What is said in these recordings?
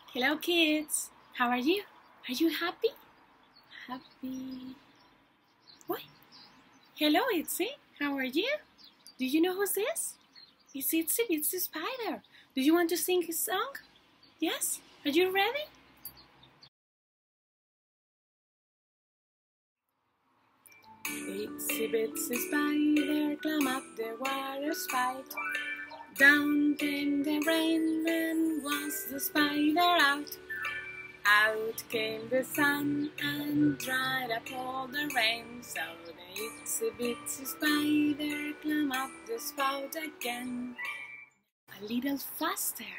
Hello kids, how are you? Are you happy? Happy? What? Hello Itsy, how are you? Do you know who's this? It's Itsy Bitsy Spider. Do you want to sing his song? Yes? Are you ready? Itsy Bitsy Spider climb up the water spout. Down came the rain and was the spider out. Out came the sun and dried up all the rain, so the itsy bitsy spider climbed up the spout again, a little faster.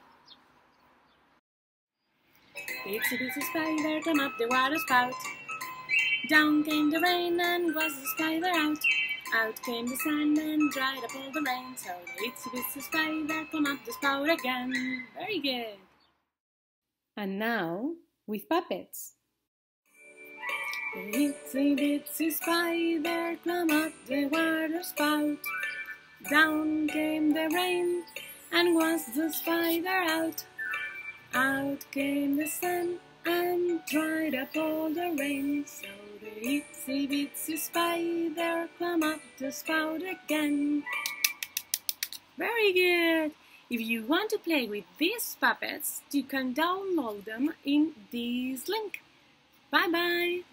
The itsy bitsy spider climbed up the water spout. Down came the rain and was the spider out. Out came the sun and dried up all the rain, so the itsy bitsy spider climbed up the spout again. Very good. And now, with puppets. The itsy bitsy spider climbed up the water spout. Down came the rain, and was the spider out. Out came the sun, and dried up all the rain. So the itsy bitsy spider climbed up the spout again. Very good! If you want to play with these puppets, you can download them in this link. Bye-bye!